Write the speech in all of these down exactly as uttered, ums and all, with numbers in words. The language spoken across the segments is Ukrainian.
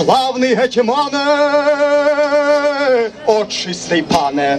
славний гетьмане, о чистий пане.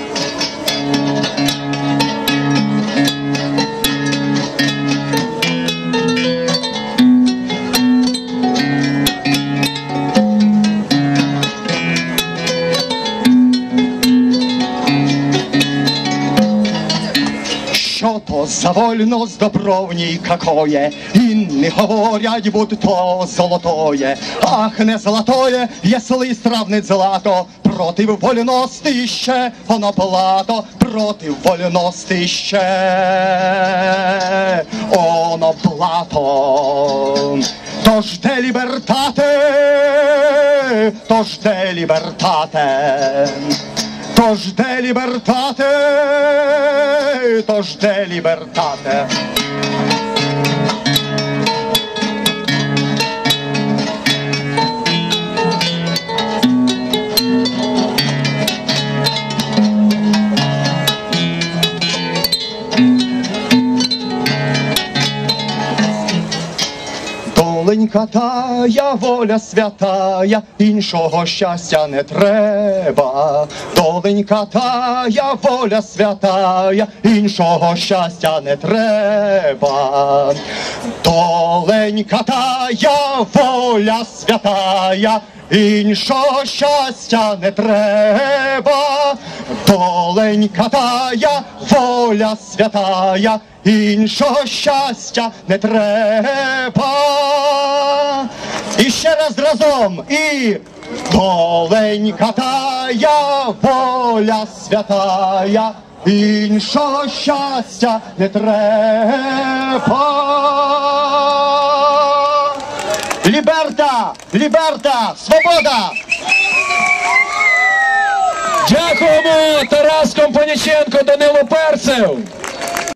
Що то за вольность добровній какое, Інни говорять, будь то золотое. Ах, не золотое, если стравнить злато, Против вольности ще воно плато, Против вольности ще оно плато. Тож де лібертате, тож де лібертате, тож де лібертате, тож де лібертате. Доленька тая, воля святая, іншого щастя не треба. Доленька тая, воля святая, іншого щастя не треба. Доленька тая, воля святая, іншого щастя не треба. Доленька тая, воля святая, іншого щастя не треба. І ще раз разом, і доленька тая, воля святая, іншого щастя не треба. Ліберта! Ліберта! Свобода! Дякуємо! Тарас Компаніченко, Данило Перцев!